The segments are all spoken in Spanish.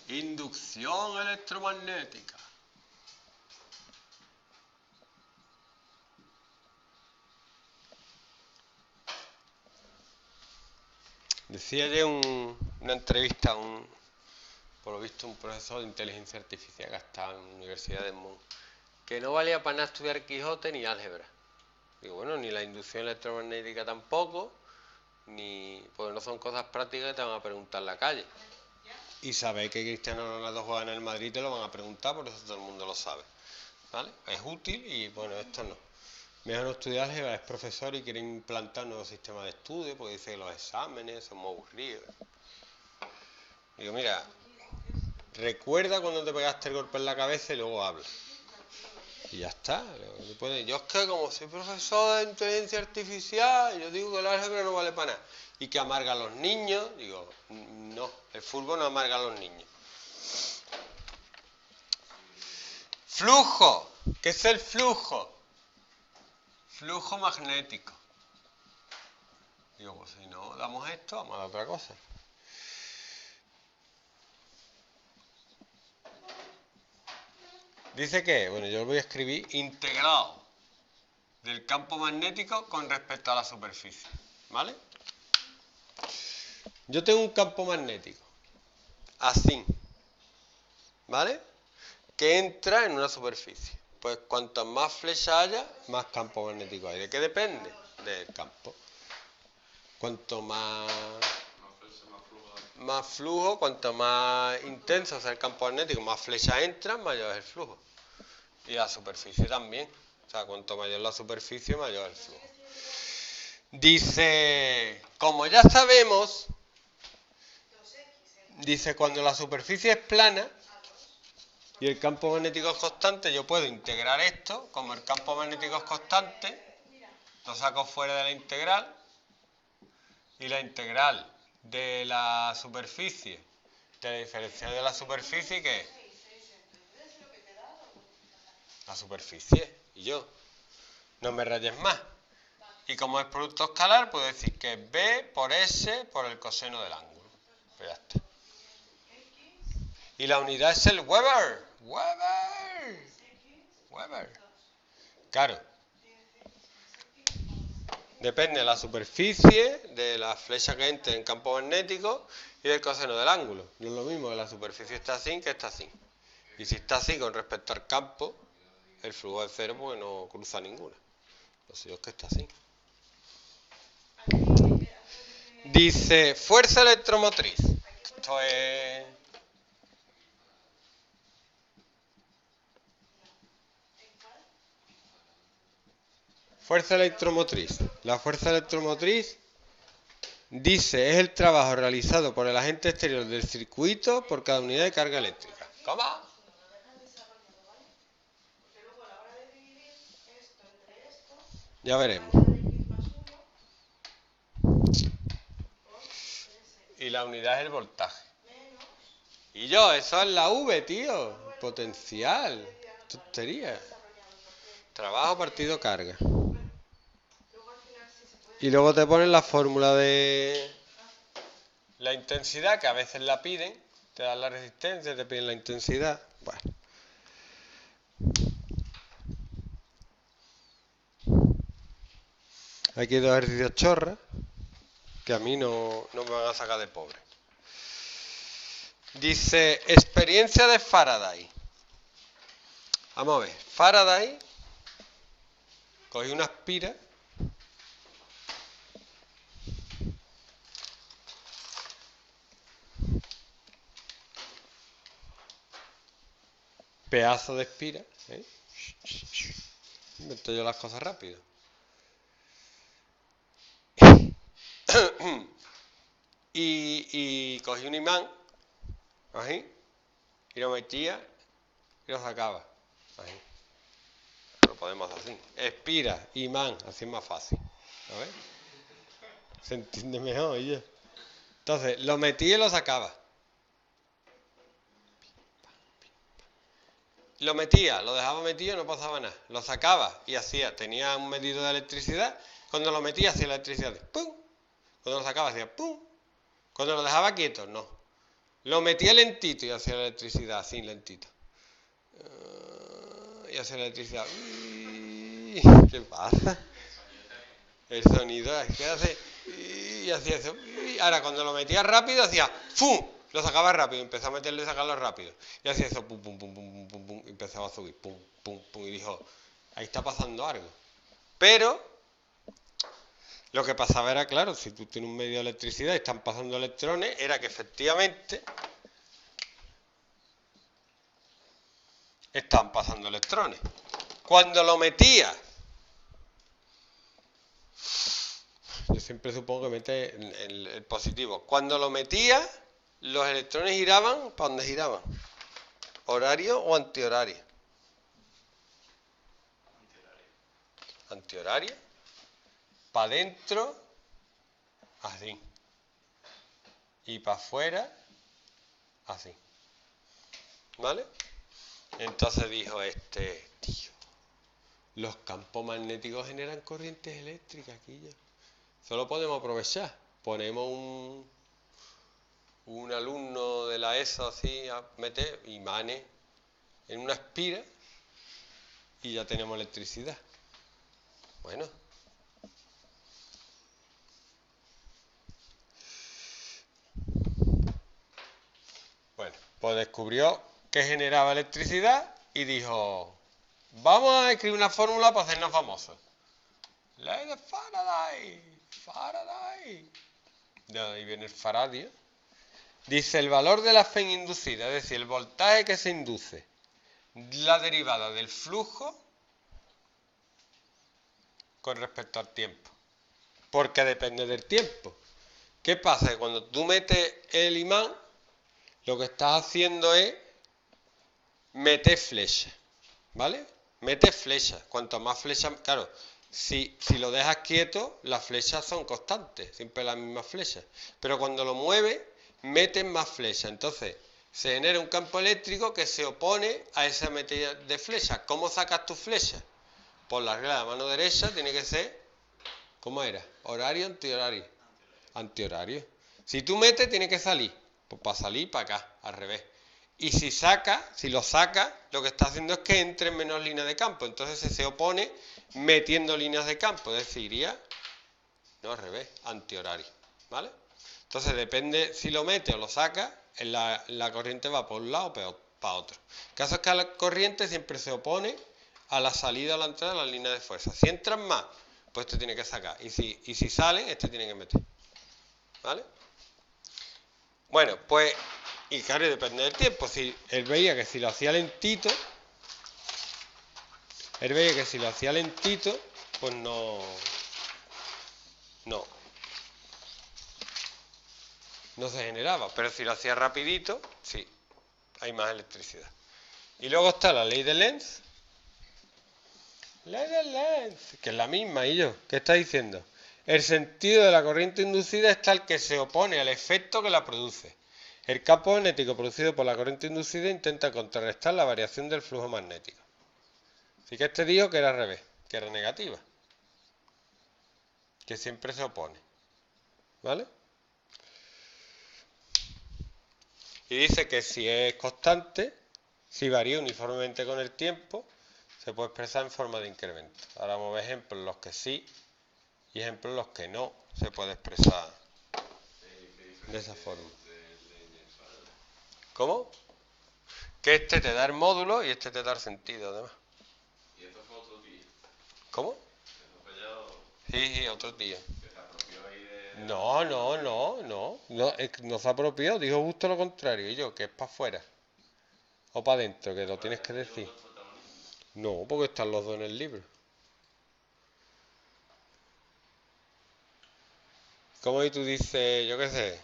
Inducción electromagnética. Decía ayer una entrevista a por lo visto, un profesor de inteligencia artificial que estaba en la Universidad de Mont, que no valía para nada estudiar Quijote ni álgebra. Digo, bueno, ni la inducción electromagnética tampoco, pues no son cosas prácticas que te van a preguntar en la calle. Y sabéis que Cristiano Ronaldo juega en el Madrid, te lo van a preguntar, por eso todo el mundo lo sabe. ¿Vale? Es útil y bueno, esto no. Mejor no estudiar álgebra, es profesor y quiere implantar un nuevo sistema de estudio porque dice que los exámenes son muy aburridos. Digo, mira, recuerda cuando te pegaste el golpe en la cabeza y luego habla. Y ya está. Yo es que como soy profesor de inteligencia artificial, yo digo que el álgebra no vale para nada. Y que amarga a los niños. Digo, no, el fútbol no amarga a los niños. Flujo. ¿Qué es el flujo? Flujo magnético. Digo, pues si no damos esto, vamos a dar otra cosa. Dice que, bueno, yo lo voy a escribir integrado del campo magnético con respecto a la superficie, ¿vale? Yo tengo un campo magnético, así, ¿vale? Que entra en una superficie. Pues cuanto más flecha haya, más campo magnético hay. ¿De qué depende? Del campo. Cuanto más flujo, cuanto más intenso sea el campo magnético, más flechas entran, mayor es el flujo. Y la superficie también. O sea, cuanto mayor la superficie, mayor el flujo. Dice, como ya sabemos, dice, cuando la superficie es plana y el campo magnético es constante, yo puedo integrar esto, como el campo magnético es constante, lo saco fuera de la integral, y la integral de la superficie, de la diferencial de la superficie, ¿qué es? La superficie, y yo, no me rayes más. Y como es producto escalar, puedo decir que es B por S por el coseno del ángulo. Pues ya está. Y la unidad es el Weber. Weber. Claro. Depende de la superficie, de la flecha que entre en campo magnético y del coseno del ángulo. No es lo mismo que la superficie está así que está así. Y si está así con respecto al campo, el flujo es cero porque no cruza ninguna. Lo suyo es que está así. Dice, fuerza electromotriz. Esto es... Fuerza electromotriz. La fuerza electromotriz, dice, es el trabajo realizado por el agente exterior del circuito por cada unidad de carga eléctrica. ¿Cómo? Ya veremos. Y la unidad es el voltaje. Y yo, eso es la V, tío. Potencial. Tontería. Trabajo partido carga. Y luego te ponen la fórmula de la intensidad, que a veces la piden. Te dan la resistencia, te piden la intensidad. Bueno. Aquí hay dos ejercicios chorras que a mí no me van a sacar de pobre. Dice, experiencia de Faraday. Vamos a ver, Faraday cogió una aspira pedazo de espira, invento yo las cosas rápido. y cogí un imán, así, y lo metía y lo sacaba, así. Lo podemos hacer así. Espira, imán, así es más fácil. A ver. Se entiende mejor, oye. Entonces, lo metía y lo sacaba. Lo metía, lo dejaba metido y no pasaba nada. Lo sacaba y tenía un medido de electricidad. Cuando lo metía hacía la electricidad, ¡pum! Cuando lo sacaba hacía ¡pum! Cuando lo dejaba quieto, no. Lo metía lentito y hacía la electricidad, así lentito. Y hacía la electricidad. ¿Qué pasa? El sonido es que hace... Y hacía eso. Ahora, cuando lo metía rápido, hacía... ¡Fum! Lo sacaba rápido, empezó a meterlo y sacarlo rápido. Y hacía eso, pum, pum, pum, pum, pum, pum, y empezaba a subir, pum, pum, pum, y dijo, ahí está pasando algo. Pero, lo que pasaba era, claro, si tú tienes un medio de electricidad y están pasando electrones, era que efectivamente están pasando electrones. Cuando lo metía, yo siempre supongo que mete el positivo. Cuando lo metía, los electrones giraban, ¿para dónde giraban? ¿Horario o antihorario? Antihorario. Para adentro, así. Y para afuera, así. ¿Vale? Entonces dijo tío, los campos magnéticos generan corrientes eléctricas aquí ya. Solo podemos aprovechar. Ponemos un alumno de la ESO así a meter imanes en una espira y ya tenemos electricidad. Bueno. Bueno, pues descubrió que generaba electricidad y dijo, vamos a escribir una fórmula para hacernos famosos. Ley de Faraday. Faraday. De ahí viene el Faraday. Dice, el valor de la fe inducida, es decir, el voltaje que se induce, la derivada del flujo con respecto al tiempo. Porque depende del tiempo. ¿Qué pasa? Que cuando tú metes el imán, lo que estás haciendo es meter flechas, ¿vale? Metes flechas. Cuanto más flechas, claro, si lo dejas quieto, las flechas son constantes, siempre las mismas flechas. Pero cuando lo mueves, metes más flechas. Entonces, se genera un campo eléctrico que se opone a esa metida de flechas. ¿Cómo sacas tus flechas? Por la regla de la mano derecha tiene que ser, ¿cómo era? ¿Horario, antihorario? Antihorario. Si tú metes, tiene que salir. Pues para salir, para acá, al revés. Y si lo saca, lo que está haciendo es que entre en menos líneas de campo. Entonces se opone metiendo líneas de campo. Es decir, iría, no al revés, antihorario. ¿Vale? Entonces depende si lo mete o lo saca, la corriente va por un lado o para otro. El caso es que la corriente siempre se opone a la salida o la entrada de las líneas de fuerza. Si entran más, pues este tiene que sacar. Y si salen, este tiene que meter. ¿Vale? Bueno, pues, y claro, depende del tiempo. Si él veía que si lo hacía lentito, pues no se generaba. Pero si lo hacía rapidito, sí, hay más electricidad. Y luego está la ley de Lenz. Ley de Lenz, que es la misma, y yo, ¿qué está diciendo? El sentido de la corriente inducida es tal que se opone al efecto que la produce. El campo magnético producido por la corriente inducida intenta contrarrestar la variación del flujo magnético. Así que dijo que era al revés, que era negativa. Que siempre se opone. ¿Vale? Y dice que si es constante, si varía uniformemente con el tiempo, se puede expresar en forma de incremento. Ahora vamos a ver ejemplos en los que sí y ejemplos en los que no se puede expresar de esa forma. ¿Cómo? Que este te da el módulo y este te da el sentido, además. ¿Y esto fue otro día? ¿Cómo? ¿Esto fue ya? Sí, otro día. ¿Que se apropió ahí de...? No se apropió, dijo justo lo contrario. Y yo, que es para afuera o para adentro, que lo tienes que decir. No, porque están los dos en el libro. ¿Cómo y tú dices, yo qué sé?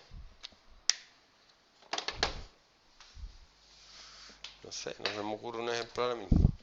No sé, no se me ocurre un ejemplo ahora mismo.